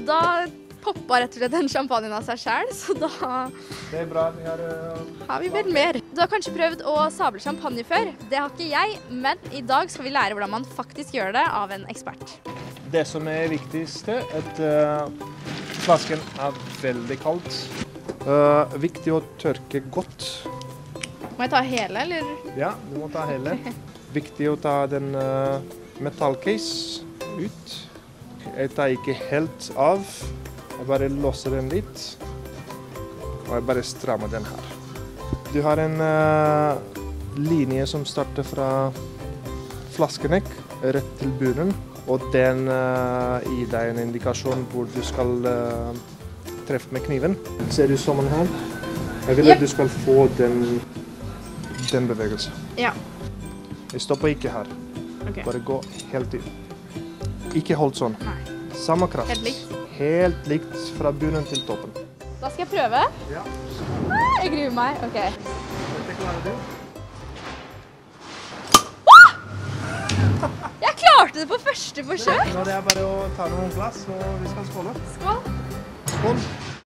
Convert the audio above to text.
Da poppa rett og slett den champagnen av seg selv, så da Det er bra. har vi vel mer. Du har kanskje prøvd å sable champagne før. Det har ikke jeg, men i dag skal vi lære hvordan man faktisk gjør det av en ekspert. Det som er viktigst, er at flasken er veldig kaldt. Viktig å tørke godt. Må jeg ta hele, eller? Ja, du må ta hele. Viktig å ta den metallcase ut. Jeg tar ikke helt av. Jeg bare låser den litt, og jeg bare strammer den her. Du har en linje som starter fra flaskenek rett til bunnen, og den gir deg en indikasjon hvor du skal treffe med kniven. Ser du sammen her? Jeg vil at du skal få den bevegelsen. Ja. Jeg stopper ikke her. Okay. Bare gå helt inn. Ikke hold sånn. Nei. Samme kraft. Helt likt? Helt likt fra bunnen til toppen. Da skal jeg prøve. Ja. Jeg gruer meg. Ok. Dette klarer du. Jeg klarte det på første forsøk. Nå er det bare å ta noen glass, og vi skal skåle. Skål. Skål.